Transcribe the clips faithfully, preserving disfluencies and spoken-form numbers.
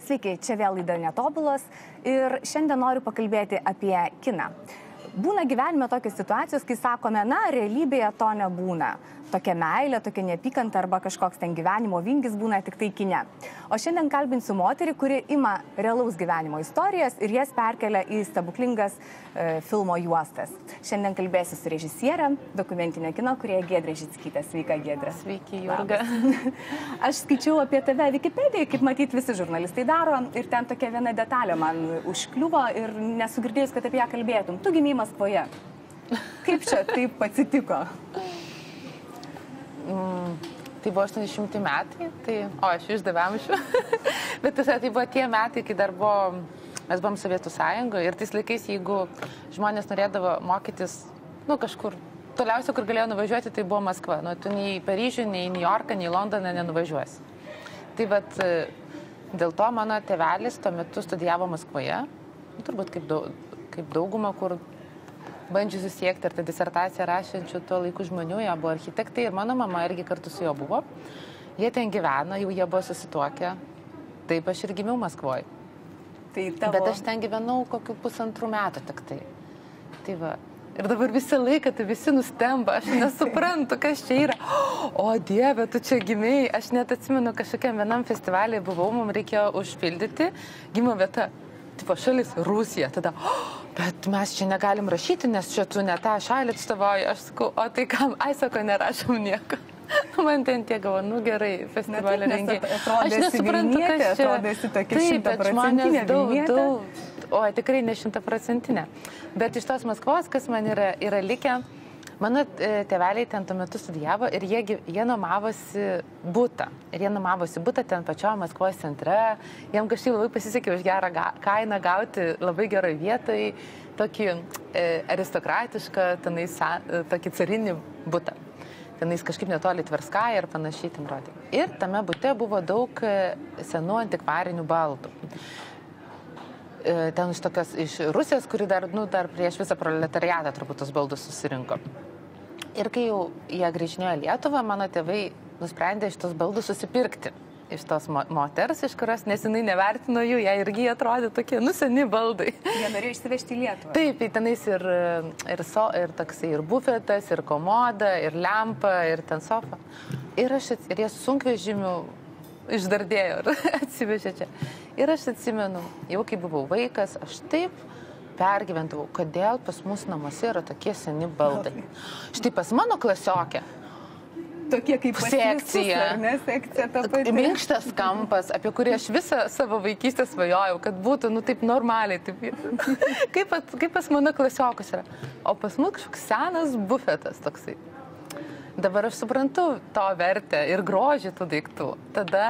Sveiki, čia vėl laida Netobulas ir šiandien noriu pakalbėti apie kiną. Būna gyvenime tokios situacijos, kai sakome, na, realybėje to nebūna. Tokia meilė, tokia neapykanta arba kažkoks ten gyvenimo vingis būna tik tai kine. O šiandien kalbinsiu moterį, kuri ima realaus gyvenimo istorijas ir jas perkelia į stebuklingas e, filmo juostas. Šiandien kalbėsiu su režisierė, dokumentinio kino kūrėja Giedrė Žickytė. Sveika, Giedrė. Sveiki, Jurga. Aš skaičiau apie tave Wikipedijoje, kaip matyti visi žurnalistai daro, ir ten tokia viena detalė man užkliuvo ir nesugirdėjus, kad apie ją kalbėtum. Tu gimei Maskvoje. Kaip čia taip atsitiko? Mm, tai buvo aštuoniasdešimti metai, tai, o aš išdavėm šiuo, bet tas, tai buvo tie metai, kai dar buvo, mes buvom Sovietų sąjungoje ir tais laikais, jeigu žmonės norėdavo mokytis, nu, kažkur, toliausia, kur galėjo nuvažiuoti, tai buvo Maskva. Nu, tu nei į Paryžių, nei į New Yorką, nei į Londoną nenuvažiuosi. Tai vat, dėl to mano tėvelis tuo metu studijavo Maskvoje, turbūt kaip, daug, kaip dauguma, kur bandžiu susiekti, ar tą disertaciją rašančių tuo laiku žmonių, jie buvo architektai ir mano mama irgi kartu su juo buvo. Jie ten gyveno, jau jie buvo susituokę, taip aš ir gimiau Maskvoje. Tai tavo... Bet aš ten gyvenau kokių pusantrų metų tik tai. Tai va. Ir dabar visą laiką tai visi nustemba, aš nesuprantu, kas čia yra. O Dieve, tu čia gimėjai, aš net atsimenu, kažkokiam vienam festivalį buvau, mums reikėjo užpildyti gimimo vietą. Tipo šalis Rusija, tada, oh, bet mes čia negalim rašyti, nes čia tu ne tą šalį atstovauji. Aš sakau, o tai kam, ai sako, nerašom nieko. Man ten tie gavo, nu gerai, festivalio rengiai. Aš nesuprantu, kas čia. Atrodėsi tokia taip, bet žmonės daug, daug, o tikrai ne šimtaprocentinė. Bet iš tos Maskvos, kas man yra, yra likę, mano tėveliai ten tuo metu studijavo ir jie, jie nuomavosi butą. Ir jie nuomavosi butą ten pačio Maskvos centre. Jiem kažkaip labai pasisekė už gerą ga, kainą gauti labai geroj vietoj, tokį e, aristokratišką, tenais, tokį carinį butą. Tenais kažkaip netoli Tverskaja ir panašiai ten rodė. Ir tame bute buvo daug senų antikvarinių baldų. Ten iš tokios, iš Rusijos, kuri dar, nu, dar prieš visą proletariatą turbūt tos baldus susirinko. Ir kai jau jie grįžinėjo į Lietuvą, mano tėvai nusprendė šitos baldus susipirkti iš tos moters, iš kurios nesinai nevertino jų, jie irgi atrodė tokie, nu, seni baldai. Jie norėjo išsivežti į Lietuvą. Taip, tenais ir, ir, so, ir toksai, ir bufetas, ir komoda, ir lempa, ir ten sofa. Ir, aš, ir jie sunkvežimių išdardėjo ir atsivežė čia. Ir aš atsimenu, jau kai buvau vaikas, aš taip pergyvendavau, kodėl pas mus namuose yra tokie seni baldai. Štai pas mano klasiokė. Tokie kaip sekcija, ar ne, sekcija ta pati. Minkštas kampas, apie kurį aš visą savo vaikystę svajojau, kad būtų, nu, taip normaliai. Taip, kaip, kaip pas mano klasiokus yra. O pas mus kažkoks senas bufetas toksai. Dabar aš suprantu to vertę ir grožį tų daiktų. Tada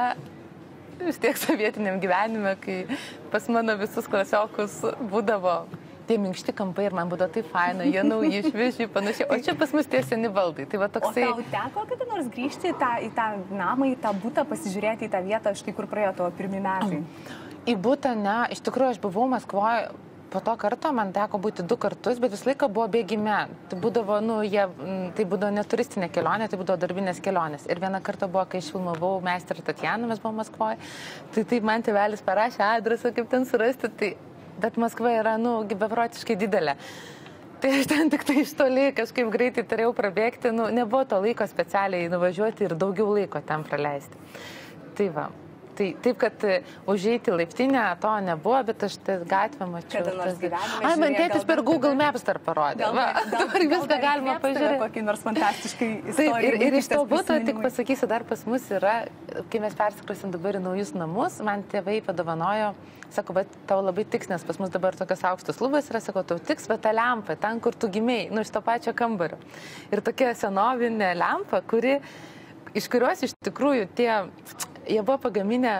vis tiek sovietiniam gyvenime, kai pas mano visus klasiokus būdavo tie minkšti kampai ir man būdavo taip faina, jie nauji, švieži, panašiai. O čia pas mus tie seni baldai. Tai va toksai... O tau teko kada nors grįžti į tą, į tą namą, į tą butą, pasižiūrėti į tą vietą, štai kur praėjo tavo pirmi metai? Į butą ne. Iš tikrųjų, aš buvau Maskvoje. Po to karto man teko būti du kartus, bet visą laiką buvo bėgime. Tai būdavo, nu, jie, tai būdavo ne turistinė kelionė, tai būdavo darbinės kelionės. Ir vieną kartą buvo, kai aš filmavau Meistrą Tatjaną, mes buvome Maskvoje, tai taip man tėvelis parašė adresą, kaip ten surasti, tai, bet Maskva yra, nu, beprotiškai didelė. Tai aš ten tik tai iš toli kažkaip greitai turėjau prabėgti, nu, nebuvo to laiko specialiai nuvažiuoti ir daugiau laiko ten praleisti. Tai va. Tai taip, kad užeiti laiptinę to nebuvo, bet aš tą gatvę mačiau. Kada nors gyvenime. Ai, man tėtis per Google Maps dar parodė. Gal, Va, gal, dabar gal, viską galima pažiūrėti. Kokį nors fantastiškai Taip, istoriją. ir, ir iš to buto, tik pasakysiu, dar pas mus yra, kai mes persikrusim dabar į naujus namus, man tėvai padovanojo, sako, bet tau labai tiks, nes pas mus dabar tokios aukštos lubos yra, sako, tau tiks, bet ta lempa, ten, kur tu gimėjai, nu, iš to pačio kambario. Ir tokia senovinė lempa, kuri, iš kurios iš tikrųjų tie, jie buvo pagaminę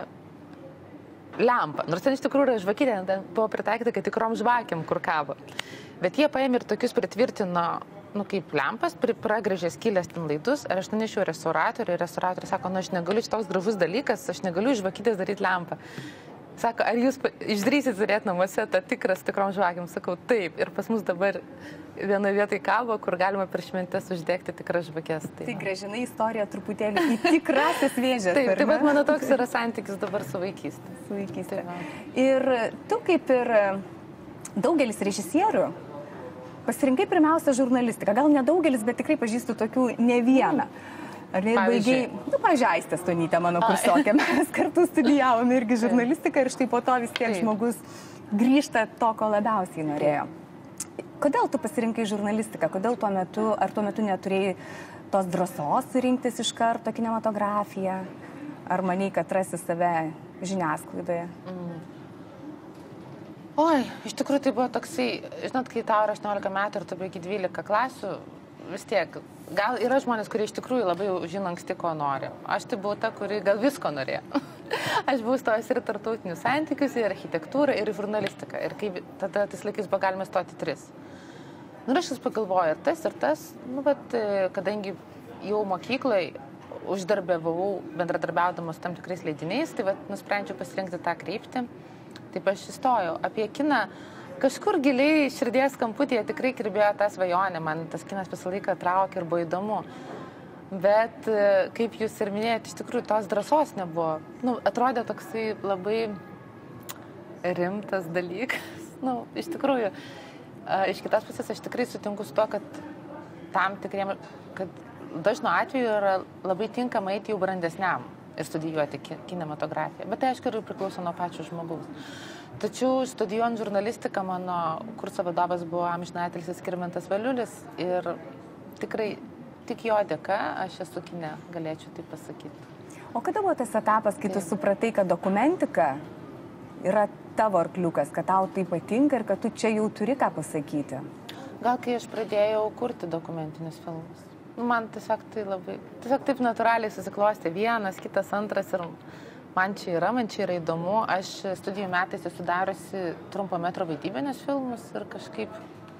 lempą. Nors ten iš tikrųjų yra žvakytė, ten buvo pritaikyta, kad tikrom žvakiam kur kabo. Bet jie paėmė ir tokius pritvirtino, nu, kaip lempas, pragrėžė skylės ten laidus, ir aš nunešiau restauratorių, ir restauratorius sako, nu, aš negaliu, čia toks gražus dalykas, aš negaliu iš žvakytės daryti lempą. Sako, ar jūs išdrįsit turėti namuose tą tikras tikrom žvakiam? Sakau, taip. Ir pas mus dabar vienoje vietoje kabo, kur galima per šventes uždegti tikras žvakes. Tai, tai gražinai istorija truputėlį į tikrasis vėžės. Taip, taip pat mano toks yra santykis dabar su vaikystė. Su vaikystė. Ir tu kaip ir daugelis režisierių pasirinkai pirmiausia žurnalistiką. Gal nedaugelis, bet tikrai pažįstu tokių ne vieną. Ar ne, baigiai, nu, pažiaistė Stonytė mano kursokė, mes kartu studijavome irgi žurnalistiką ir štai po to vis tiek žmogus grįžta to, ko labiausiai norėjo. Kodėl tu pasirinkai žurnalistiką? Kodėl tuo metu, ar tuo metu neturėjai tos drąsos rinktis iš karto kinematografiją? Ar manai, kad rasi save žiniasklaidoje? Mm. Oi, iš tikrųjų tai buvo toksai, žinot, kai tau yra aštuoniolika metų ir tu baigi dvylika klasių, vis tiek, gal yra žmonės, kurie iš tikrųjų labai žino anksti, ko nori. Aš tai buvau ta, kuri gal visko norėjo. Aš buvau stojęs ir tarptautinius santykius, ir architektūrą, ir žurnalistiką. Ir kai tada tais laikais buvo galima stoti tris. Nu, ir aš vis pagalvoju, ir tas, ir tas, nu, bet kadangi jau mokyklai uždarbėvau bendradarbiaudamas tam tikrais leidiniais, tai vat, nusprendžiau pasirinkti tą kryptį. Taip aš įstojau. Apie kiną kažkur giliai širdies kamputėje tikrai kirbėjo tą svajonę, man tas kinas visą laiką traukė ir buvo įdomu. Bet, kaip jūs ir minėjote, iš tikrųjų tos drąsos nebuvo. Nu, atrodė toksai labai rimtas dalykas. Nu, iš tikrųjų, iš kitos pusės aš tikrai sutinku su to, kad tam tikriem, kad dažnu atveju yra labai tinkama eiti jau brandesniam ir studijuoti kinematografiją. Bet tai, aišku, ir priklauso nuo pačio žmogaus. Tačiau studijuojant žurnalistiką mano kurso vadovas buvo amžinatilsis Skirmantas Valiulis ir tikrai tik jo dėka aš esu kine, galėčiau tai pasakyti. O kada buvo tas etapas, kai tu supratai, kad dokumentika yra tavo arkliukas, kad tau tai patinka ir kad tu čia jau turi ką pasakyti? Gal kai aš pradėjau kurti dokumentinius filmus. Man tiesiog tai labai, tiesiog taip natūraliai susiklostė vienas, kitas, antras ir man čia yra, man čia yra įdomu. Aš studijų metais esu darusi trumpo metro vaidybinius filmus ir kažkaip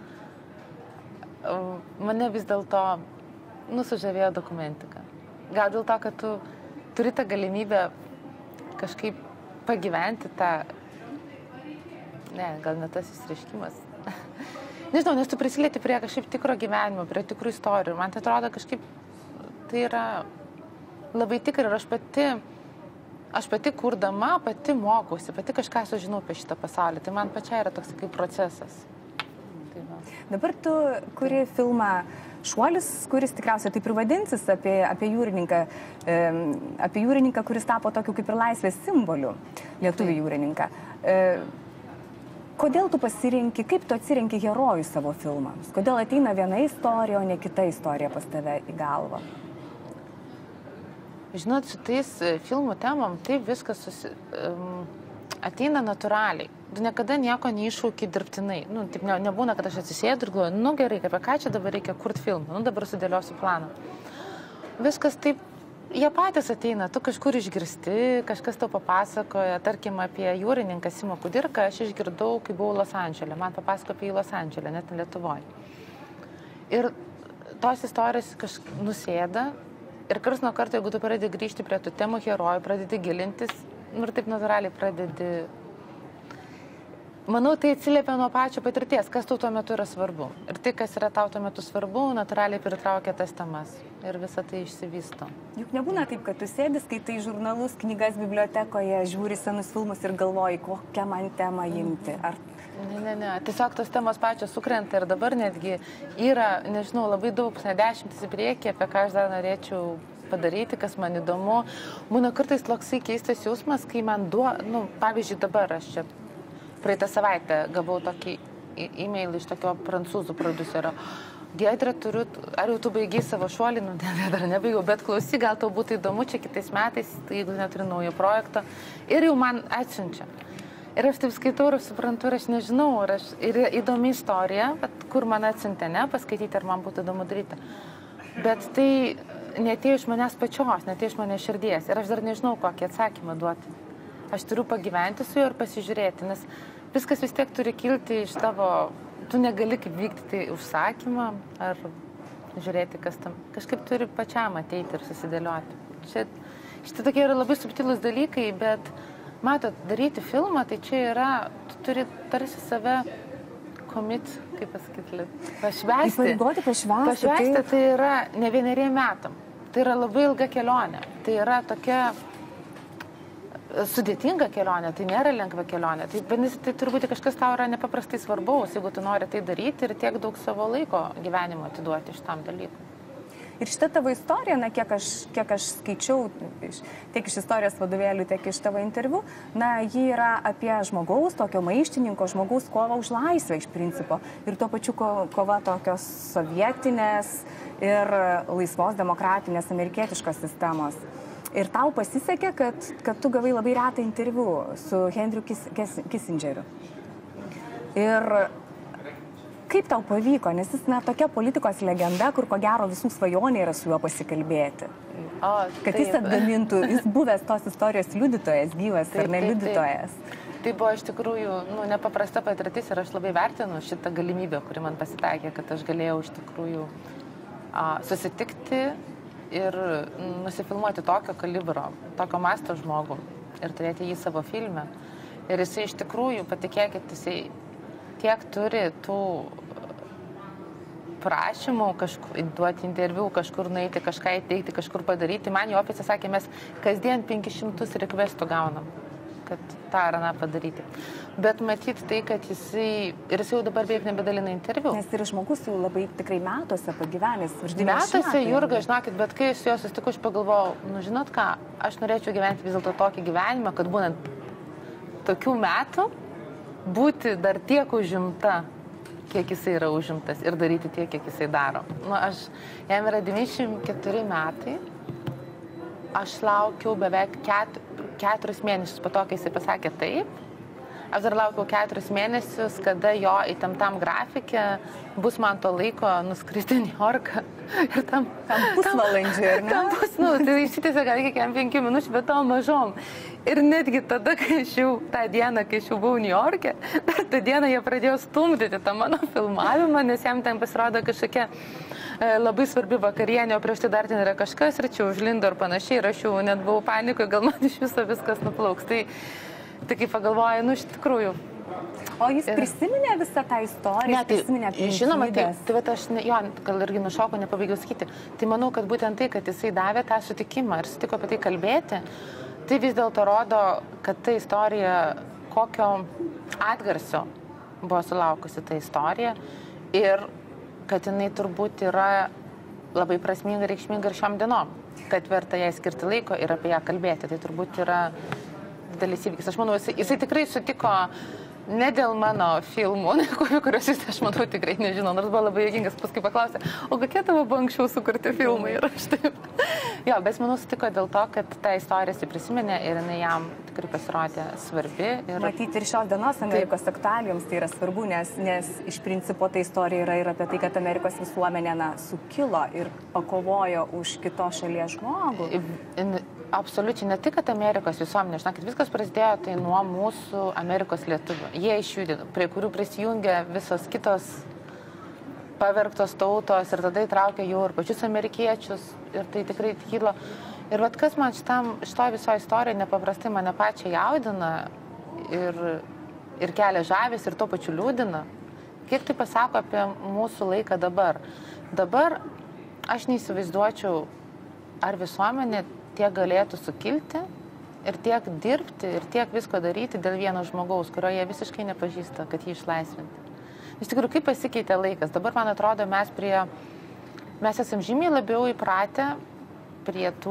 mane vis dėlto nusužavėjo dokumentika. Gal dėl to, kad tu turi tą galimybę kažkaip pagyventi tą, ne, gal ne tas išreiškimas. Nežinau, nes tu prisilieti prie kažkaip tikro gyvenimo, prie tikrų istorijų. Man tai atrodo kažkaip, tai yra labai tikra ir aš pati, aš pati kurdama, pati mokausi, pati kažką sužinau apie šitą pasaulį. Tai man pačiai yra toks kaip procesas. Tai va. Dabar tu kuri filmą Šuolis, kuris tikriausiai taip ir vadinsis apie, apie jūrininką, e, apie jūrininką, kuris tapo tokiu kaip ir laisvės simboliu, lietuvių jūrininką. E, Kodėl tu pasirinki, kaip tu atsirenki herojų savo filmams? Kodėl ateina viena istorija, o ne kita istorija pas tave į galvą? Žinot, su tais filmų temom taip viskas susi, um, ateina natūraliai. Tu niekada nieko neiššauki dirbtinai. Nu, taip ne, nebūna, kad aš atsisėdu ir galvoju, nu gerai, apie ką čia dabar reikia kurti filmą, nu dabar sudėliosiu planą. Viskas taip, jie patys ateina, tu kažkur išgirsti, kažkas tau papasakoja, tarkim apie jūrininką Simą Kudirką, aš išgirdau, kai buvau Los Andžele, man papasako apie jį Los Andžele, net Lietuvoje. Ir tos istorijos kažkaip nusėda ir kars nuo karto, jeigu tu pradedi grįžti prie tų temų herojų, pradedi gilintis, nu ir taip natūraliai pradedi. Manau, tai atsiliepia nuo pačio patirties, kas tau tuo metu yra svarbu. Ir tai, kas yra tau tuo metu svarbu, natūraliai pritraukia tas temas. Ir visa tai išsivysto. Juk nebūna taip, kad tu sėdi, skaitai žurnalus, knygas bibliotekoje, žiūri senus filmus ir galvoji, kokią man temą imti. Ar... Ne, ne, ne. Tiesiog tos temos pačios sukrenta ir dabar netgi yra, nežinau, labai daug, ne dešimtis į priekį, apie ką aš dar norėčiau padaryti, kas man įdomu. Būna kartais toksai keistas jausmas, kai man duo, nu, pavyzdžiui, dabar aš čia praeitą savaitę gavau tokį e-mailą iš tokio prancūzų prodiuserio. Giedre, turiu, ar jau tu baigiai savo Šuolį? Nu, ne, dar nebaigiau, bet klausy, gal tau būtų įdomu čia kitais metais, jeigu neturi naujo projekto. Ir jau man atsiunčia. Ir aš taip skaitau ir suprantu, ir aš nežinau, ir, aš, ir įdomi istorija, bet kur man atsiuntė, ne, paskaityti, ar man būtų įdomu daryti. Bet tai neatėjo iš manęs pačios, neatėjo iš manęs širdies. Ir aš dar nežinau, kokį atsakymą duoti. Aš turiu pagyventi su juo ir pasižiūrėti, nes viskas vis tiek turi kilti iš tavo, tu negali kaip vykdyti užsakymą ar žiūrėti, kas tam, kažkaip turi pačiam ateiti ir susidėlioti. Čia, šitie tokie yra labai subtilūs dalykai, bet matot, daryti filmą, tai čia yra, tu turi tarsi save komit, kaip pasakyti, pašvęsti. Įpareigoti pašvęsti. Pašvęsti tai... tai yra ne vieneriem metam. Tai yra labai ilga kelionė. Tai yra tokia sudėtinga kelionė, tai nėra lengva kelionė. Tai, tai turbūt kažkas tau yra nepaprastai svarbaus, jeigu tu nori tai daryti ir tiek daug savo laiko gyvenimo atiduoti šitam dalykui. Ir šitą tavo istoriją, na, kiek aš, kiek aš skaičiau, tiek iš istorijos vadovėlių, tiek iš tavo interviu, na, ji yra apie žmogaus, tokio maištininko, žmogaus kovą už laisvę iš principo. Ir tuo pačiu ko, kova tokios sovietinės ir laisvos demokratinės amerikietiškos sistemos. Ir tau pasisekė, kad, kad tu gavai labai retą interviu su Henry Kis, Kis, Kissingeriu. Ir kaip tau pavyko, nes jis, na, tokia politikos legenda, kur ko gero visų svajonė yra su juo pasikalbėti. O, kad taip. Jis atgamintų, jis buvęs tos istorijos liudytojas, gyvas taip, ar ne liudytojas. Taip, taip. Tai buvo iš tikrųjų nu, nepaprasta patirtis ir aš labai vertinu šitą galimybę, kuri man pasitaikė, kad aš galėjau iš tikrųjų a, susitikti ir nusifilmuoti tokio kalibro, tokio masto žmogų ir turėti jį savo filme. Ir jisai iš tikrųjų, patikėkit, jisai tiek turi tų prašymų kažkur duoti interviu, kažkur nueiti, kažką įteikti, kažkur padaryti. Man jo ofise sakė, mes kasdien penkis šimtus requestų gaunam, kad tą ar aną padaryti. Bet matyti tai, kad jisai, ir jis jau dabar beveik nebedalina interviu. Nes ir žmogus jau labai tikrai metuose pagyvenęs. Metuose, Jurga, žinokit, bet kai su juo susitiku, aš pagalvojau, nu žinot ką, aš norėčiau gyventi vis dėlto tokį gyvenimą, kad būnant tokių metų, būti dar tiek užimta, kiek jisai yra užimtas ir daryti tiek, kiek jisai daro. Nu, aš, jam yra devyniasdešimt keturi metai, aš laukiau beveik ket, keturis mėnesius po to, kai jisai pasakė taip. Aš dar laukiau keturis mėnesius, kada jo įtemptam grafikė bus man to laiko nuskristi į New Yorką. Ir tam, tam pusvalandžiui, ar ne? Tam bus, nu, tai išsitėsia gal kiekvienam penkių minučių, bet to mažom. Ir netgi tada, kai aš jau, tą dieną, kai aš jau buvau New York'e, dar tą dieną jie pradėjo stumdyti tą mano filmavimą, nes jam ten pasirodo kažkokia e, labai svarbi vakarienė, o prieš tai dar ten yra kažkas, ir čia užlindo ir panašiai, ir aš jau net buvau panikoje, gal man iš viso viskas nuplauks. Tai, tai kaip pagalvoju, nu, iš tikrųjų. O jis prisiminė visą tą istoriją, ne, tai, prisiminė aplinkybės? Žinoma, tai, tai vat aš, ne, jo, gal irgi nušoko, nepabaigiau sakyti. Tai manau, kad būtent tai, kad jisai davė tą sutikimą ir sutiko apie tai kalbėti, tai vis dėlto rodo, kad ta istorija, kokio atgarsio buvo sulaukusi ta istorija ir kad jinai turbūt yra labai prasminga, reikšminga ir šiom dienom, kad verta jai skirti laiko ir apie ją kalbėti. Tai turbūt yra didelis įvykis. Aš manau, jisai, jisai tikrai sutiko ne dėl mano filmų, kuriuos jis, aš manau, tikrai nežinau, nors buvo labai juokingas, paskui paklausė, o kokie tavo buvo anksčiau sukurti filmai ir aš taip. Jo, bet manau, sutiko dėl to, kad ta istorija jis prisiminė ir jinai jam tikrai pasirodė svarbi. Ir... Matyti ir šios dienos Amerikos taip. Aktualijoms tai yra svarbu, nes, nes iš principo ta istorija yra ir apie tai, kad Amerikos visuomenė na, sukilo ir pakovojo už kitos šalies žmogų. In, absoliučiai, ne tik, kad Amerikos visuomenė, žinokit, viskas prasidėjo tai nuo mūsų Amerikos lietuvių. Jie išjudino, prie kurių prisijungė visos kitos pavergtos tautos ir tada įtraukė jau ir pačius amerikiečius ir tai tikrai kilo. Ir vat kas man šitam, šitoj visoje istorijoje nepaprastai mane pačią jaudina ir, ir kelia žavės ir tuo pačiu liūdina, kiek tai pasako apie mūsų laiką dabar. Dabar aš neįsivaizduočiau, ar visuomenė tiek galėtų sukilti ir tiek dirbti ir tiek visko daryti dėl vieno žmogaus, kurio jie visiškai nepažįsta, kad jį išlaisvinti. Iš tikrųjų, kaip pasikeitė laikas. Dabar, man atrodo, mes prie, mes esam žymiai labiau įpratę prie tų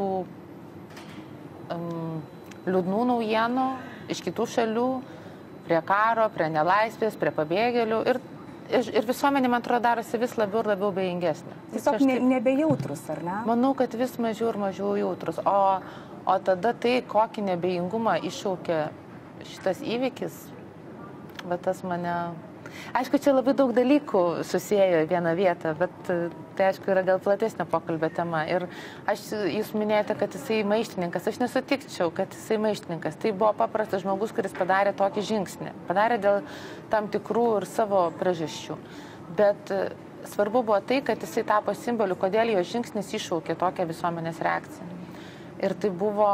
um, liūdnų naujienų iš kitų šalių, prie karo, prie nelaisvės, prie pabėgėlių ir, ir, ir visuomenė, man atrodo, darosi vis labiau ir labiau bejingesnė. Tiesiog ne, nebejautrus, ar ne? Manau, kad vis mažiau ir mažiau jautrus. O, o tada tai, kokį nebejingumą iššaukė šitas įvykis, bet tas mane... Aišku, čia labai daug dalykų susiejo į vieną vietą, bet tai, aišku, yra gal platesnio pokalbio tema. Ir aš, jūs minėjote, kad jisai maištininkas. Aš nesutikčiau, kad jisai maištininkas. Tai buvo paprastas žmogus, kuris padarė tokį žingsnį. Padarė dėl tam tikrų ir savo priežasčių. Bet svarbu buvo tai, kad jisai tapo simboliu, kodėl jo žingsnis iššaukė tokią visuomenės reakciją. Ir tai buvo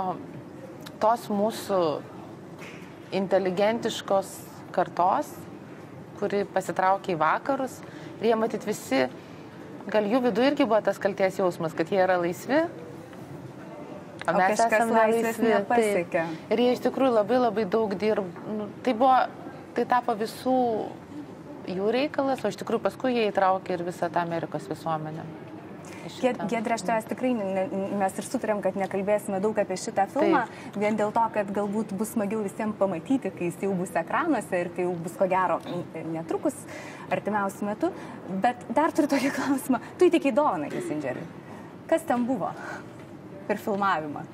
tos mūsų inteligentiškos kartos, kuri pasitraukė į vakarus. Ir jie matyt visi, gal jų viduje irgi buvo tas kalties jausmas, kad jie yra laisvi. O, o mes esame laisvi. Tai, ir jie iš tikrųjų labai labai daug dirb. Nu, tai, buvo, tai tapo visų jų reikalas, o iš tikrųjų paskui jie įtraukė ir visą tą Amerikos visuomenę. Giedre, aš tavęs tikrai, mes ir sutarėm, kad nekalbėsime daug apie šitą filmą, taip, vien dėl to, kad galbūt bus smagiau visiems pamatyti, kai jis jau bus ekranuose ir tai jau bus ko gero netrukus, artimiausiu metu. Bet dar turiu tokį klausimą. Tu įteikiai dovaną Kissingeriui. Kas ten buvo per filmavimą?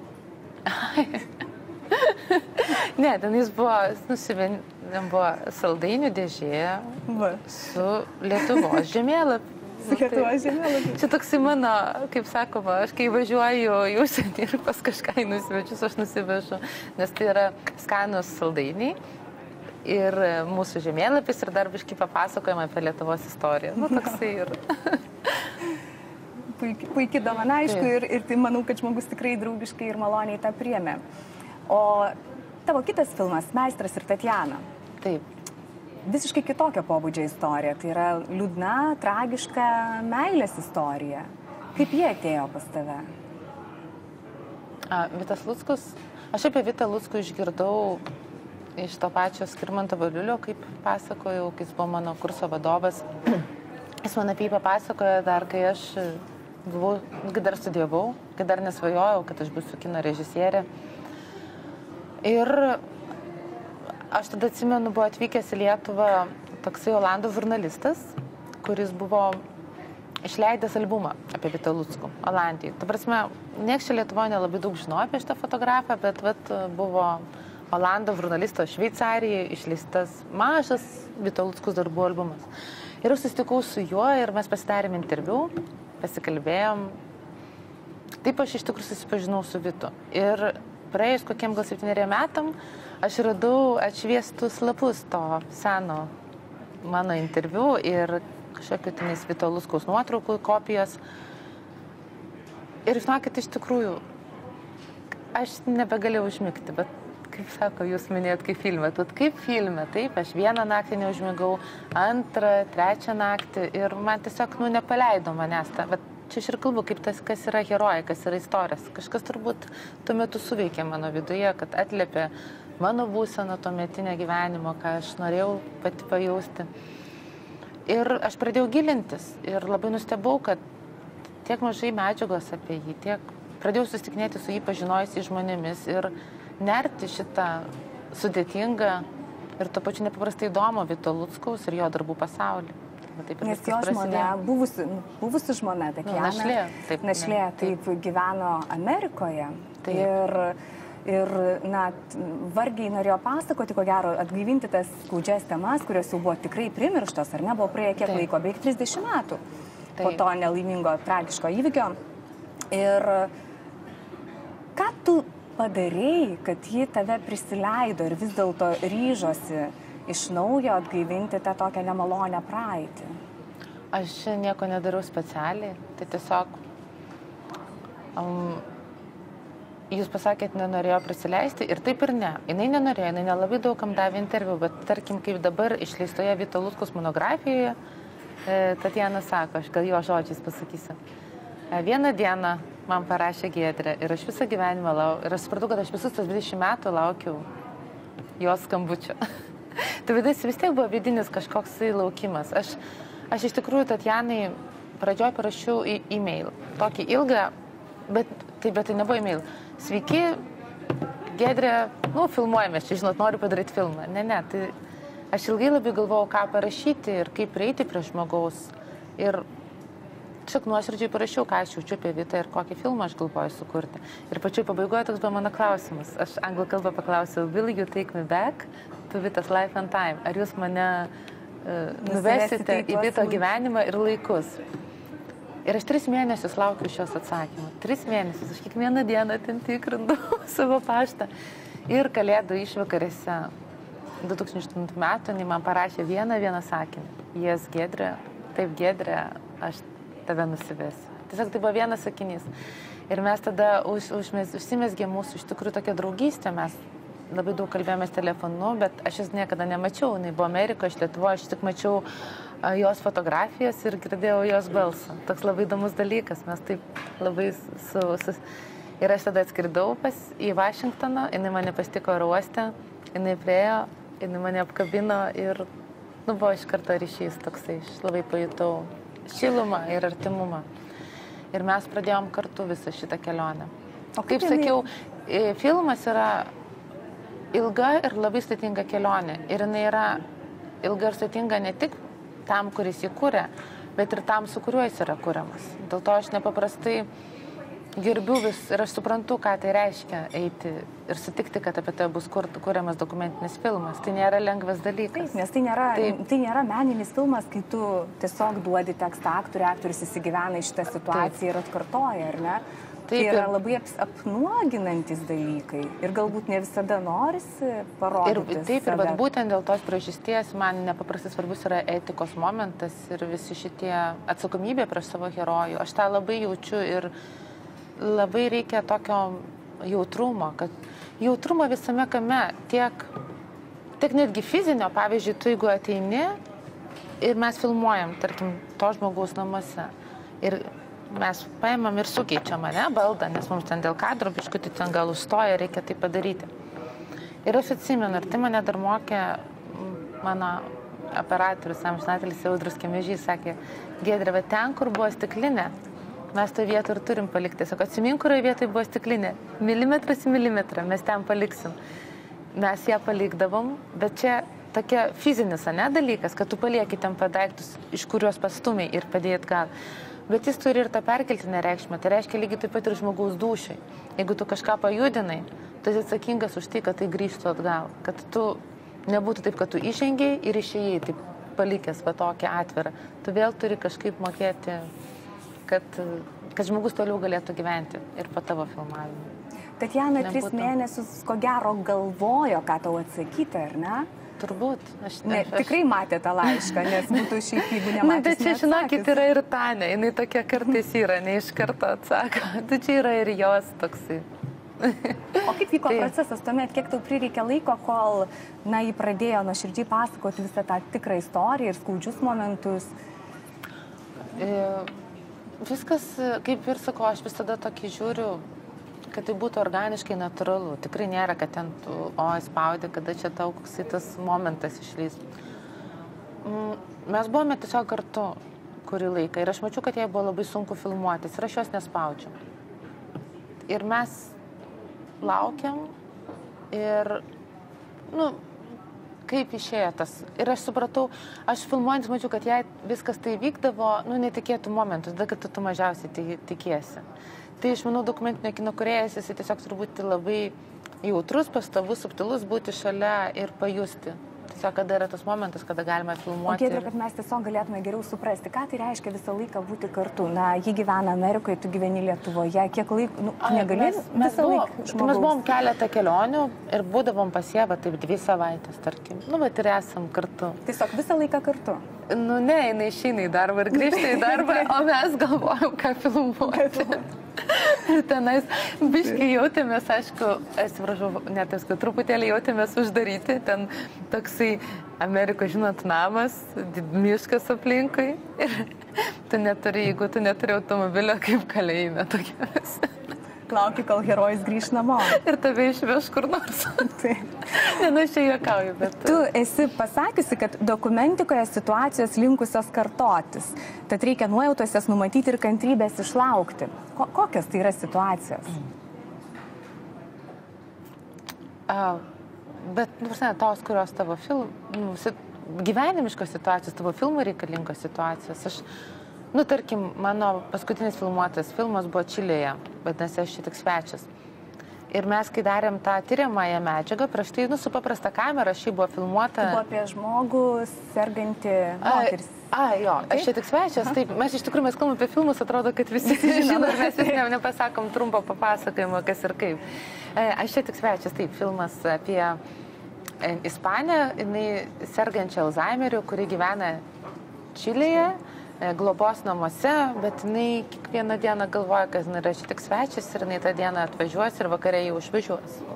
Ne, ten jis buvo, nusiven, buvo saldainių dėžė Va. Su Lietuvos žemėlapiu. Su Lietuvos žemėlapiu. Čia toksai mano, kaip sakoma, aš kai važiuoju į užsienį ir pas kažką į nusvečius, aš nusivežu, nes tai yra skanus saldainiai ir mūsų žemėlapis ir dar biškai papasakojama apie Lietuvos istoriją. Nu, toksai ir... Puikiai, puikiai dovana, aišku, ir, ir tai manau, kad žmogus tikrai draugiškai ir maloniai tą priėmė. O tavo kitas filmas, Meistras ir Tatjana. Taip. Visiškai kitokio pobūdžio istorija. Tai yra liūdna, tragiška meilės istorija. Kaip jie atėjo pas tave? A, Vitas Luckus. Aš apie Vitą Luckų išgirdau iš to pačio Skirmanto Valiulio, kaip pasakojau, kai jis buvo mano kurso vadovas. Jis man apie jį papasakojo dar, kai aš buvau, kai dar studijavau, kai dar nesvajojau, kad aš būsiu kino režisierė. Ir aš tada atsimenu, buvo atvykęs į Lietuvą toksai olandų žurnalistas, kuris buvo išleidęs albumą apie Vitą Luckų Olandijai. Ta prasme, nieks čia Lietuvoje nelabai daug žinojo apie šitą fotografą, bet vat, buvo olandų žurnalisto Šveicarijai išleistas mažas Vito Luckos darbų albumas. Ir aš susitikau su juo ir mes pasidarėm interviu, pasikalbėjom. Taip aš iš tikrųjų susipažinau su Vitu. Ir praėjus kokiem gal septyneriem metam aš radau atšviestus lapus to seno mano interviu ir kažkokiu tenais Vito Luckos nuotraukų kopijos. Ir žinokit, iš tikrųjų, aš nebegalėjau užmigti, bet kaip sako, jūs minėjot kaip filme, tu kaip filme, taip, aš vieną naktį neužmigau, antrą, trečią naktį ir man tiesiog, nu, nepaleido manęs tą, bet čia aš ir kalbu, kaip tas, kas yra herojai, kas yra istorijas. Kažkas turbūt tuo metu suveikė mano viduje, kad atliepė mano būseną to metinę gyvenimo, ką aš norėjau pati pajausti. Ir aš pradėjau gilintis ir labai nustebau, kad tiek mažai medžiagos apie jį, tiek pradėjau susitikinėti su jį pažinojusiais žmonėmis ir nerti šitą sudėtingą ir tuo pačiu nepaprastai įdomų Vito Luckaus ir jo darbų pasaulį. Taip, nes jo žmona, buvusi, buvusi žmona, Tatjana, našlė, taip, našlė, taip, taip gyveno Amerikoje. Taip. Ir, ir na, vargiai norėjo pasakoti, ko gero, atgaivinti tas skaudžias temas, kurios jau buvo tikrai primirštos, ar ne, buvo praėję kiek taip. Laiko, beveik trisdešimt metų taip. Po to nelaimingo, tragiško įvykio. Ir ką tu padarėjai, kad ji tave prisileido ir vis dėlto ryžosi iš naujo atgaivinti tą tokią nemalonę praeitį? Aš nieko nedariau specialiai, tai tiesiog um, jūs pasakėt, nenorėjo prisileisti ir taip ir ne. Jinai nenorėjo, jinai nelabai daugam davė interviu, bet tarkim, kaip dabar išleistoje Vito Luckos monografijoje, e, Tatjana sako, aš gal jo žodžiais pasakysiu. E, vieną dieną man parašė Giedrė ir aš visą gyvenimą laukiau, ir aš supratau, kad aš visus tas dvidešimt metų laukiau jos skambučio. Tai vadinasi, vis tiek buvo vidinis kažkoks laukimas. Aš, aš iš tikrųjų Tatjanai pradžioj parašiau į e-mail. Tokį ilgą, bet tai, bet tai nebuvo e-mail. Sveiki, Giedrė, nu, filmuojamės, čia, žinot, noriu padaryti filmą. Ne, ne, tai aš ilgai labai galvojau, ką parašyti ir kaip prieiti prie žmogaus. Ir tiesiog nuoširdžiai parašiau, ką aš jaučiu apie Vitą ir kokį filmą aš galvoju sukurti. Ir pačioj pabaigoje toks buvo mano klausimas. Aš anglų kalbą paklausiau, will you take me back to Vitas life and time? Ar jūs mane uh, nuvesite į Vito gyvenimą ir laikus? Ir aš tris mėnesius laukiu šios atsakymą. Tris mėnesius. Aš kiekvieną dieną ten tikrindau savo paštą. Ir Kalėdų išvakarėse du tūkstančiai aštuntų metų jinai man parašė vieną vieną sakinį. Jes, Giedrė, taip, Giedrė, aš tave nusivesiu. Tiesiog tai buvo vienas sakinys. Ir mes tada už, užmės, užsimesgė mūsų iš tikrųjų tokia draugystė. Mes labai daug kalbėjomės telefonu, bet aš jas niekada nemačiau. Jis buvo Amerikoje, aš Lietuvoje, aš tik mačiau a, jos fotografijas ir girdėjau jos balsą. Toks labai įdomus dalykas, mes taip labai su... su... Ir aš tada atskridau pas į Vašingtoną, jinai mane pasitiko oro uoste, jinai priejo, jinai mane apkabino ir nu, buvo iš karto ryšys toksai, aš labai pajutau šilumą ir artimumą. Ir mes pradėjom kartu visą šitą kelionę. O kaip, kaip sakiau, jinai... filmas yra ilga ir labai sudėtinga kelionė. Ir jinai yra ilga ir sudėtinga ne tik tam, kuris jį kūrė, bet ir tam, su kuriuo jis yra kūriamas. Dėl to aš nepaprastai gerbiu vis ir aš suprantu, ką tai reiškia eiti ir sutikti, kad apie tai bus kuriamas dokumentinis filmas. Tai nėra lengvas dalykas. Taip, nes tai nėra, Taip. tai nėra meninis filmas, kai tu tiesiog duodi tekstą aktoriui, aktorius įsigyvena į šitą situaciją Taip. ir atkartoja, ar ne? Taip, tai yra labai apnuoginantis dalykai ir galbūt ne visada norisi parodyti. Ir, taip, ir bet būtent dėl tos priežasties man nepaprastai svarbus yra etikos momentas ir visi šitie atsakomybė prieš savo herojų. Aš tą labai jaučiu ir labai reikia tokio jautrumo, kad jautrumo visame kame, tiek, tiek netgi fizinio, pavyzdžiui, tu jeigu ateini ir mes filmuojam, tarkim, to žmogaus namuose ir mes paimam ir sukeičiam, ne, baldą, nes mums ten dėl kadro biškutį ten gal užstoja, reikia tai padaryti. Ir aš atsimenu, ir tai mane dar mokė mano operatorius, amžinatelis Audrius Kemežys, sakė, Giedrė, bet ten, kur buvo stiklinė, mes to vietą ir turim palikti. Sako, atsimink, kurioje vietoje buvo stiklinė. Milimetras į milimetrą mes ten paliksim. Mes ją palikdavom, bet čia tokia fizinis, ne, dalykas, kad tu palieki ten padaiktus, iš kuriuos pastumiai ir padėjai atgal. Bet jis turi ir tą perkeltinę reikšmę. Tai reiškia lygiai taip pat ir žmogaus dūšiai. Jeigu tu kažką pajudinai, tu esi atsakingas už tai, kad tai grįžtų atgal. Kad tu nebūtų taip, kad tu įžengiai ir išėjai, taip palikęs va tokią atvirą. Tu vėl turi kažkaip mokėti Kad, kad žmogus toliau galėtų gyventi ir po tavo filmavimą. Tatjana tris mėnesius, ko gero, galvojo, ką tau atsakyti, ar ne? Turbūt. Aš, ne, aš... Tikrai matė tą laišką, nes būtų šiaip, jeigu nematys. Na, bet čia, žinokit, yra ir Tania, jinai tokia kartais yra, ne iš karto atsako. Tai čia yra ir jos toksai. O kaip vyko tai... procesas tuomet, kiek tau prireikė laiko, kol, na, jį pradėjo nuoširdžiai pasakoti visą tą tikrą istoriją ir skaudžius momentus? E... Viskas, kaip ir sakau, aš visada tokį žiūriu, kad tai būtų organiškai natūralu. Tikrai nėra, kad ten tu, o, spaudi, kada čia tau koksai tas momentas išlys. Mes buvome tiesiog kartu kurį laiką ir aš mačiau, kad jai buvo labai sunku filmuotis ir aš jos nespaudžiu. Ir mes laukiam ir, nu, kaip išėjo tas. Ir aš supratau, aš filmuojantis mačiau, kad jai viskas tai vykdavo, nu, netikėtų momentus, tada, kad tu, tu mažiausiai tikiesi. Tai, aš manau, dokumentinio kino kūrėjas, jis tiesiog turbūt labai jautrus, pastovus, subtilus būti šalia ir pajusti. Tiesiog, kada yra tas momentas, kada galima filmuoti. O Giedrė, kad mes tiesiog galėtume geriau suprasti, ką tai reiškia visą laiką būti kartu. Na, ji gyvena Amerikoje, tu gyveni Lietuvoje, kiek laiko, nu, negali mes, mes, visą buvo, laiką tai mes buvom keletą kelionių ir būdavom pas ją, taip dvi savaitės, tarkim. Nu, bet ir esam kartu. Tiesiog visą laiką kartu? Nu, ne, jinai išeina į darbą ir grįžta į darbą, o mes galvojom, ką filmuoti. Ir tenais biškai jautėmės, aišku, atsiprašau, net esu, truputėlį jautėmės uždaryti, ten toksai Amerikos, žinot, namas, miškas aplinkui. Ir tu neturi, jeigu tu neturi automobilio, kaip kalėjime tokiamis. Lauki, kol herojus grįž namo. Ir tave išveš kur nors. Ne, nu, aš čia juokauju, bet... Tu esi pasakiusi, kad dokumentikoje situacijos linkusios kartotis. Tad reikia nuojautos jas numatyti ir kantrybės išlaukti. Ko, kokios tai yra situacijos? A, bet, nu, prasme, tos, kurios tavo film... Nu, gyvenimiškos situacijos, tavo filmų reikalingos situacijos. Aš... Nu, tarkim, mano paskutinis filmuotas filmas buvo Čilėje, vadinasi, aš čia tik svečias. Ir mes, kai darėm tą tyriamąją medžiagą, prieš tai, nu, su paprasta kamera, šį buvo filmuota... Tai buvo apie žmogų, sergantį moteris. A, a, jo, aš čia tik svečias, taip, mes iš tikrųjų, mes kalbam apie filmus, atrodo, kad visi žino, ir mes vis ne, nepasakom trumpo papasakojimo, kas ir kaip. Aš čia tik svečias, taip, filmas apie Ispanę, jinai sergančią Alzheimeriu, kuri gyvena Čilėje, globos namuose, bet jinai kiekvieną dieną galvoja, kad jinai yra šiek tiek svečias ir jinai tą dieną atvažiuos ir vakarė jau išvažiuos.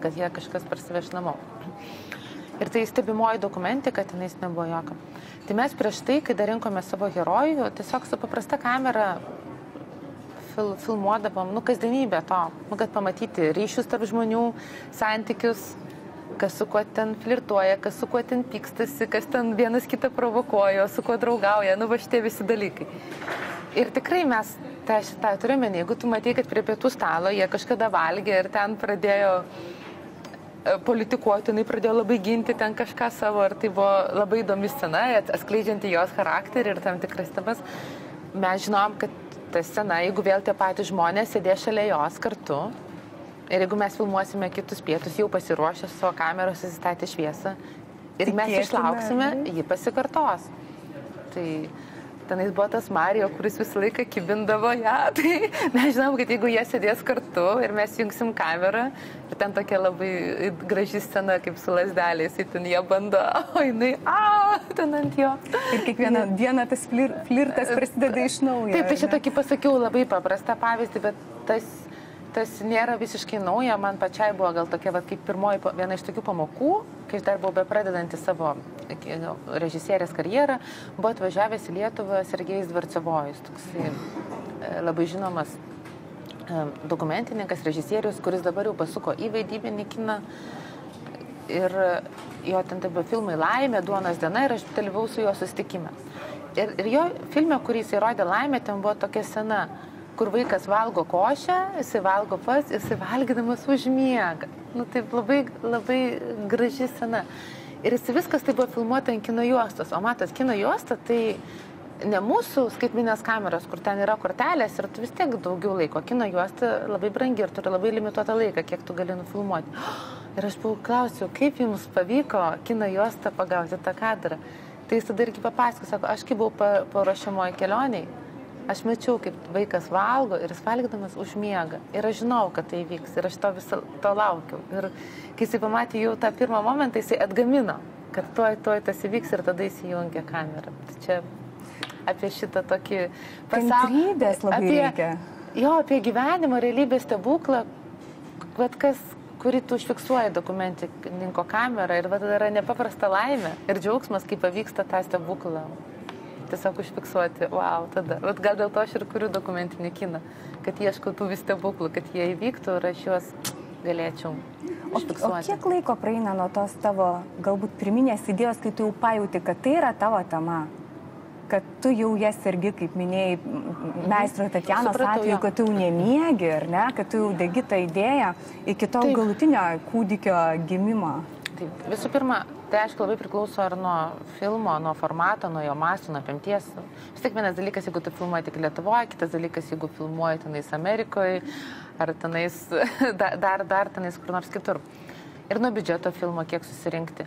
kad jie kažkas parsiveš namo. Ir tai stebimoji dokumentika, tenais nebuvo jokio. Tai mes prieš tai, kai dar rinkome savo herojų, tiesiog su paprasta kamera fil, filmuodavom, nu, kasdienybę to, nu, kad pamatyti ryšius tarp žmonių, santykius, kas su kuo ten flirtuoja, kas su kuo ten pykstasi, kas ten vienas kitą provokuoja, su kuo draugauja, nu, va šitie visi dalykai. Ir tikrai mes tą šitą turime, jeigu tu matai, kad prie pietų stalo jie kažkada valgė ir ten pradėjo politikuoti, jinai pradėjo labai ginti ten kažką savo, ir tai buvo labai įdomi scena, atskleidžianti jos charakterį ir tam tikras temas. Mes žinom, kad ta scena, jeigu vėl tie patys žmonės sėdės šalia jos kartu, ir jeigu mes filmuosime kitus pietus, jau pasiruošę su savo kameros įsistatę šviesą, ir mes išlauksime, ji pasikartos. Tai tenais buvo tas Mario, kuris visą laiką kibindavo ją, tai mes žinom, kad jeigu jie sėdės kartu ir mes jungsim kamerą, ir ten tokia labai graži scena, kaip su lasdeliais, tai ten jie bando, o jinai, a, ten ant jo. Ir kiekvieną dieną tas flir, flirtas prasideda iš naujo. Taip, tai šitokį pasakiau labai paprastą pavyzdį, bet tas, tas nėra visiškai nauja, man pačiai buvo gal tokia, va, kaip pirmoji viena iš tokių pamokų, kai aš dar buvau bepradedantį savo režisierės karjerą, buvo atvažiavęs į Lietuvą Sergejus Dvarcevojus, toks labai žinomas dokumentininkas, režisierius, kuris dabar jau pasuko į vaidybinį kiną. Ir jo ten taip buvo filmai Laimė, Duonos diena, ir aš dalyvau su juo susitikime. Ir, ir jo filme, kurį jis įrodė Laimė, ten buvo tokia scena, kur vaikas valgo košę, jisai valgo pats, jisai valgydamas užmiega. Nu, taip labai, labai graži scena. Ir jis viskas tai buvo filmuota ant kino juostos. O matas, kino juosta tai ne mūsų skaitminės kameros, kur ten yra kortelės ir tu vis tiek daugiau laiko. Kino juosta labai brangi ir turi labai limituotą laiką, kiek tu gali nufilmuoti. Ir aš klausiau, kaip jums pavyko kino juostą pagauti tą kadrą. Tai jis tada irgi papasako, sako, aš kai buvau paruošiamoje kelioniai, aš mačiau, kaip vaikas valgo ir jis valgydamas užmiega. Ir aš žinau, kad tai vyks. Ir aš to visą to laukiau. Ir kai jisai pamatė jau tą pirmą momentą, jisai atgamino, kad tuoj, tuoj tas įvyks ir tada įsijungia kamerą. Tai čia apie šitą tokį pasaulį. Kantrybės labai apie, reikia. Jo, apie gyvenimą, realybės stebuklą, vat kas, kurį tu užfiksuoji dokumentininko kamerą. Ir vat yra nepaprasta laimė ir džiaugsmas, kai pavyksta tą stebuklą. Tiesiog užfiksuoti, wow, tada. Vat gal dėl to aš ir kuriu dokumentinį kiną, kad ieškau tų vis stebuklų, kad jie įvyktų ir aš juos galėčiau užfiksuoti. O, o kiek laiko praeina nuo tos tavo galbūt pirminės idėjos, kai tu jau pajauti, kad tai yra tavo tema? Kad tu jau jas sergi, kaip minėjai, meistro Tatjanos atveju, kad tu jau nemiegi, ar ne? Kad tu jau degi tą idėją iki to galutinio kūdikio gimimo. Taip, visų pirma, tai aišku labai priklauso ar nuo filmo, nuo formato, nuo jo masto, nuo apimties. Vis tiek vienas dalykas, jeigu tu filmuoji tik Lietuvoje, kitas dalykas, jeigu filmuoji tenais Amerikoje, ar tenais, dar, dar tenais kur nors kitur. Ir nuo biudžeto filmo kiek susirinkti.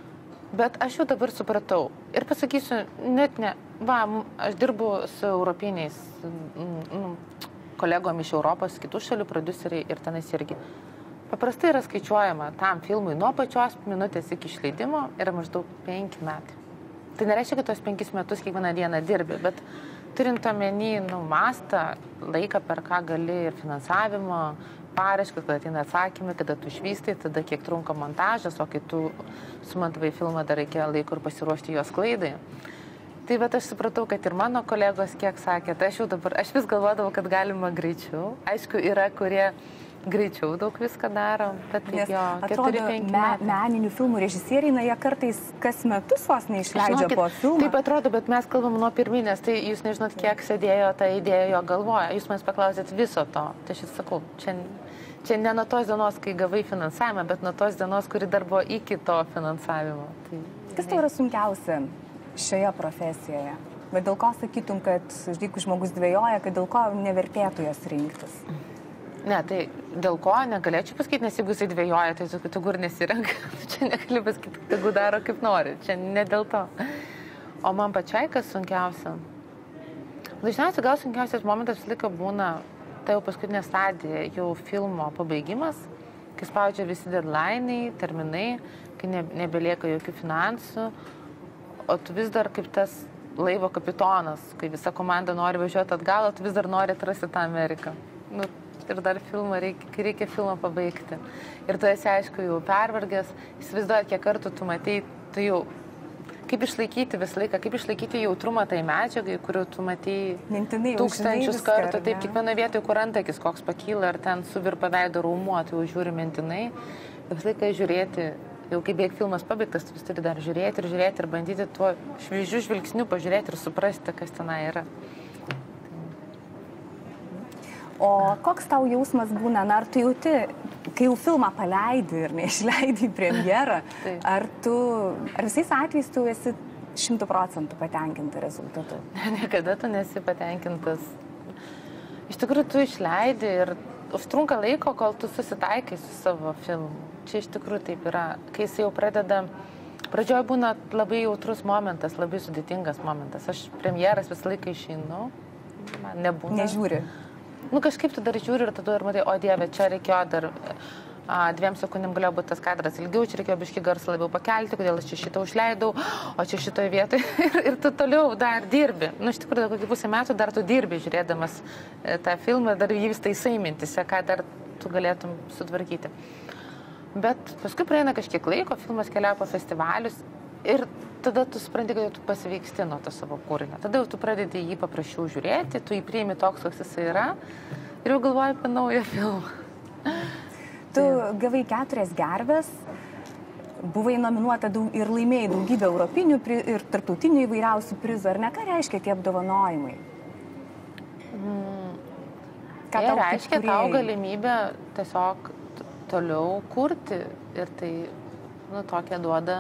Bet aš jau dabar supratau ir pasakysiu, net ne, va, aš dirbu su europiniais nu, kolegom iš Europos, kitų šalių prodiuseriai ir tenais irgi. Paprastai yra skaičiuojama tam filmui nuo pačios minutės iki išleidimo yra maždaug penki metai. Tai nereiškia, kad tos penkis metus kiekvieną dieną dirbi, bet turint omeny, nu, mastą, laiką, per ką gali ir finansavimo, paraiškas, kada ateina atsakymai, kada tu išvystai, tada kiek trunka montažas, o kai tu sumontavai filmą, dar reikia laiko ir pasiruošti jos klaidai. Tai bet aš supratau, kad ir mano kolegos kiek sakė, tai aš jau dabar, aš vis galvodavau, kad galima greičiau. Aišku, yra, kurie greičiau daug viską daro, bet taip jo, keturi penki me, meninių filmų režisieriai, na, jie kartais kas metus vos neišleidžia Žinokit, po filmą. Taip atrodo, bet mes kalbam nuo pirminės, tai jūs nežinot, kiek sėdėjo tą idėją jo galvoje. Jūs mes paklausėt viso to. Tai aš sakau, čia, čia ne nuo tos dienos, kai gavai finansavimą, bet nuo tos dienos, kuri dar buvo iki to finansavimo. Tai, kas tau yra sunkiausia šioje profesijoje? Bet dėl ko sakytum, kad jeigu žmogus dvejoja, kad dėl ko nevertėtų jos rinktis? Ne, tai dėl ko negalėčiau pasakyti, nes jeigu jisai dvejoja, tai tegu ir nesirenka. Čia negali pasakyti, tegu daro kaip nori. Čia ne dėl to. O man pačiai kas sunkiausia? Dažniausiai gal sunkiausias momentas visą laiką būna tai jau paskutinė stadija, jau filmo pabaigimas, kai spaudžia visi deadline'ai, terminai, kai ne, nebelieka jokių finansų, o tu vis dar kaip tas laivo kapitonas, kai visa komanda nori važiuoti atgal, o tu vis dar nori atrasti tą Ameriką. Nu, ir dar filmą reikia, reikia filmą pabaigti. Ir tu esi, aišku, jau pervargęs, įsivaizduojat, kiek kartų tu matei, tu jau, kaip išlaikyti visą laiką, kaip išlaikyti jautrumą tai medžiagai, kuriuo tu matei mintinai tūkstančius kartų, taip, kiekvienoje vietoje, kur antakis koks pakyla, ar ten suvirpa veido raumuo, tai jau žiūri mintinai, visą laiką žiūrėti. Jau kai beveik filmas pabaigtas, tu vis turi dar žiūrėti ir žiūrėti ir bandyti tuo šviežiu žvilgsniu pažiūrėti ir suprasti, kas tenai yra. O koks tau jausmas būna, na, ar tu jauti, kai jau filmą paleidi ir neišleidi į premjerą, ar tu, ar visais atvejais tu esi šimtų procentų patenkinta rezultatu? Niekada tu nesi patenkintas. Iš tikrųjų, tu išleidi ir užtrunka laiko, kol tu susitaikai su savo filmu. Čia iš tikrųjų taip yra, kai jis jau pradeda, pradžioje būna labai jautrus momentas, labai sudėtingas momentas. Aš premjeras visą laiką išeinu, man nebūna. Nežiūri. Nu kažkaip tu dar žiūri ir tada ir matai, o Dieve, čia reikėjo dar a, dviem sekundėm galėjo būti tas kadras ilgiau, čia reikėjo biškį garsą labiau pakelti, kodėl aš čia šitą užleidau, o čia šitoje vietoje ir, ir tu toliau dar dirbi. Nu iš tikrųjų, kokį pusę metų dar tu dirbi žiūrėdamas tą filmą, dar jį vis taisai mintise, ką dar tu galėtum sutvarkyti. Bet paskui praeina kažkiek laiko, filmas keliauja po festivalius ir tada tu supranti, kad tu pasveiksti nuo to savo kūrinio. Tada jau tu pradedi jį paprašiau žiūrėti, tu jį priimi toks, koks jis yra ir jau galvoji apie naują filmą. Tu gavai keturias gerves, buvai nominuota daug, ir laimėjai daugybę europinių ir tarptautinių įvairiausių prizų. Ar ne, ką reiškia tie apdovanojimai? Mm. Ką tau reiškia tau galimybę tiesiog toliau kurti ir tai, nu, tokia duoda.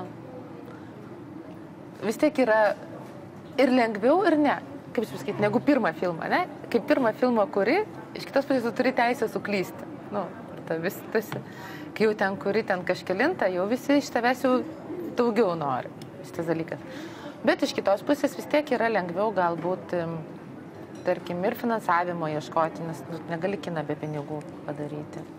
Vis tiek yra ir lengviau, ir ne, kaip sakyti, negu pirmą filmą, ne? Kaip pirmą filmą kuri, iš kitos pusės tu turi teisę suklysti. Nu, ta vis, tas, kai jau ten kuri, ten kažkelintą, jau visi iš tavęs jau daugiau nori, šitas dalykas. Bet iš kitos pusės vis tiek yra lengviau galbūt, tarkim, ir finansavimo ieškoti, nes nu, negali kiną be pinigų padaryti.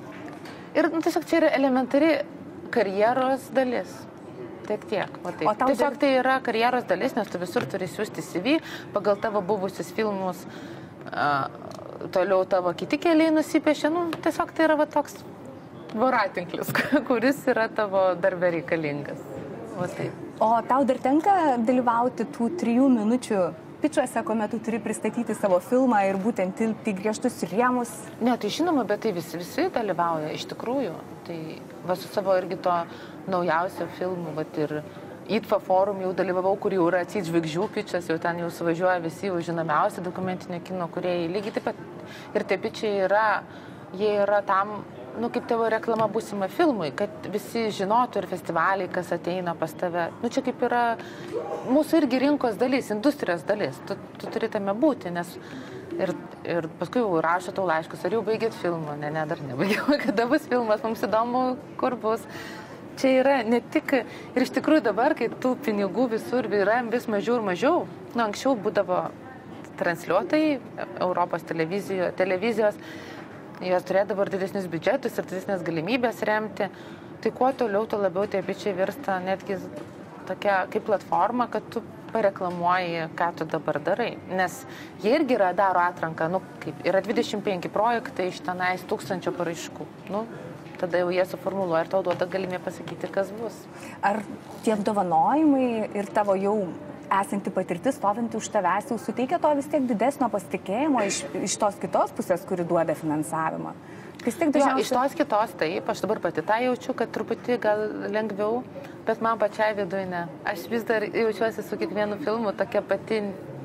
Ir nu, tiesiog čia yra elementari karjeros dalis. Tiek tiek. O taip. O tiesiog tai yra karjeros dalis, nes tu visur turi siūsti C V, pagal tavo buvusius filmus, a, toliau tavo kiti keliai nusipiešia. Nu, tiesiog tai yra va, toks voratinklis, kuris yra tavo darbe reikalingas. O, taip. O tau dar tenka dalyvauti tų trijų minučių pičuose, kuomet tu turi pristatyti savo filmą ir būtent tilpti griežtus rėmus? Ne, tai žinoma, bet tai visi, visi dalyvauja, iš tikrųjų. Tai va su savo irgi to naujausio filmu, va ir I T F A forum jau dalyvavau, kur jau yra atseit žvaigždžių pičas, jau ten jau suvažiuoja visi jau žinomiausi dokumentinio kino kūrėjai. Lygiai taip pat ir tie pičiai yra, jie yra tam, nu, kaip tavo reklama būsima filmui, kad visi žinotų ir festivaliai, kas ateina pas tave. Nu, čia kaip yra mūsų irgi rinkos dalis, industrijos dalis. Tu, tu turi tame būti, nes ir, ir paskui jau rašo tau laiškus, ar jau baigėt filmą? Ne, ne, dar nebaigiau. Kada bus filmas, mums įdomu, kur bus. Čia yra ne tik, ir iš tikrųjų dabar, kai tų pinigų visur yra vis mažiau ir mažiau, nu, anksčiau būdavo transliuotojai, Europos televizijos, televizijos jos turėdavo ir didesnius biudžetus ir didesnės galimybės remti. Tai kuo toliau, tuo labiau tie bičiai virsta netgi tokia kaip platforma, kad tu pareklamuoji, ką tu dabar darai. Nes jie irgi yra, daro atranką, nu, kaip, yra dvidešimt penki projektai iš tenais tūkstančio paraiškų. Nu, tada jau jie suformuluoja ir tau duoda galimybę pasakyti, kas bus. Ar tie apdovanojimai ir tavo jau esanti patirtis, stovinti už tavęs, jau suteikia to vis tiek didesnio pasitikėjimo iš, iš tos kitos pusės, kuri duoda finansavimą? Vis tiek dažniausiai... Jo, iš tos kitos taip, aš dabar pati tą jaučiu, kad truputį gal lengviau, bet man pačiai viduje ne. Aš vis dar jaučiuosi su kiekvienu filmu tokia pati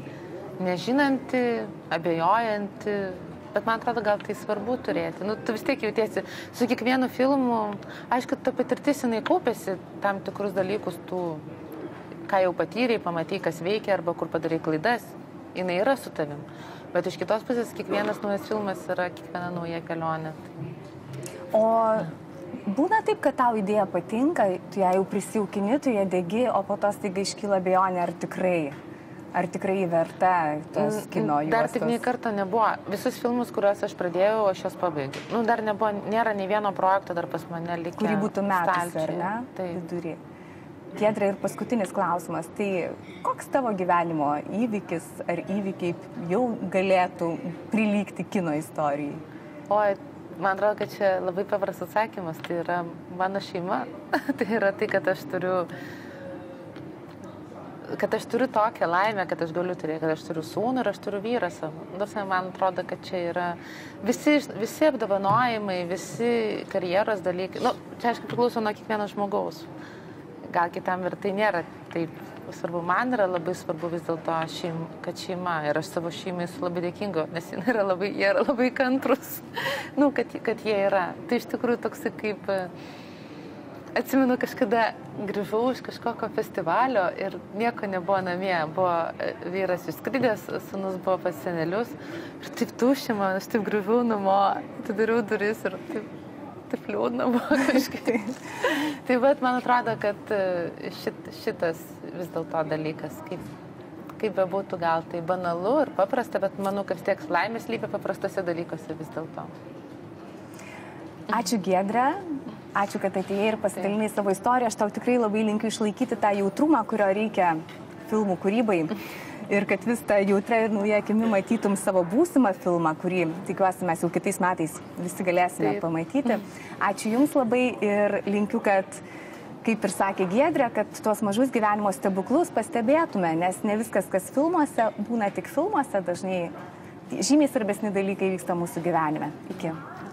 nežinanti, abejojanti, bet man atrodo, gal tai svarbu turėti. Nu, tu vis tiek jautiesi su kiekvienu filmu, aišku, ta patirtis jinai kaupėsi tam tikrus dalykus, tų ką jau patyrei, pamatai, kas veikia arba kur padarai klaidas, jinai yra su tavim. Bet iš kitos pusės kiekvienas naujas filmas yra kiekviena nauja kelionė. O būna taip, kad tau idėja patinka, tu ją jau prisijaukini, tu ją degi, o po to staiga iškyla abejonė, ar tikrai, ar tikrai verta tos kino juostos? Dar tik nei karto nebuvo. Visus filmus, kuriuos aš pradėjau, aš juos pabaigiau. Nu, dar nebuvo, nėra nei vieno projekto dar pas mane likę. Kurį būtų metus, ar ne? Taip. Vidury. Giedre, ir paskutinis klausimas. Tai koks tavo gyvenimo įvykis ar įvykiai jau galėtų prilygti kino istorijai? Oi, man atrodo, kad čia labai paprastas atsakymas. Tai yra mano šeima. Tai yra tai, kad aš turiu kad aš turiu tokią laimę, kad aš galiu turėti, kad aš turiu sūnų ir aš turiu vyrą savo. Man atrodo, kad čia yra visi, visi apdovanojimai, visi karjeros dalykai. Nu, čia aišku priklauso nuo kiekvieno žmogaus. Gal kitam ir tai nėra taip svarbu. Man yra labai svarbu vis dėlto, šeim, kad šeima. Ir aš savo šeimai esu labai dėkinga, nes jie yra labai, jie yra labai kantrus. Nu, kad, kad jie yra. Tai iš tikrųjų toksai kaip... Atsimenu, kažkada grįžau iš kažkokio festivalio ir nieko nebuvo namie. Buvo vyras išskridęs, sūnus buvo pas senelius. Ir taip tuščia man, aš taip grįžau namo, atidariau duris ir taip, taip liūdna buvo kažkaip. Tai bet man atrodo, kad šit, šitas vis dėlto dalykas, kaip, kaip bebūtų gal tai banalu ir paprasta, bet manau, kad vis tiek laimės lypia paprastose dalykuose vis dėlto. Ačiū Giedre. Ačiū, kad atėjai ir pasidalinai savo istoriją. Aš tau tikrai labai linkiu išlaikyti tą jautrumą, kurio reikia filmų kūrybai. Ir kad vis tą jautrą ir naują akimi matytum savo būsimą filmą, kurį, tikiuosi, mes jau kitais metais visi galėsime Taip. pamatyti. Ačiū Jums labai ir linkiu, kad, kaip ir sakė Giedrė, kad tuos mažus gyvenimo stebuklus pastebėtume, nes ne viskas, kas filmuose, būna tik filmuose, dažnai žymiai svarbesni dalykai vyksta mūsų gyvenime. Iki.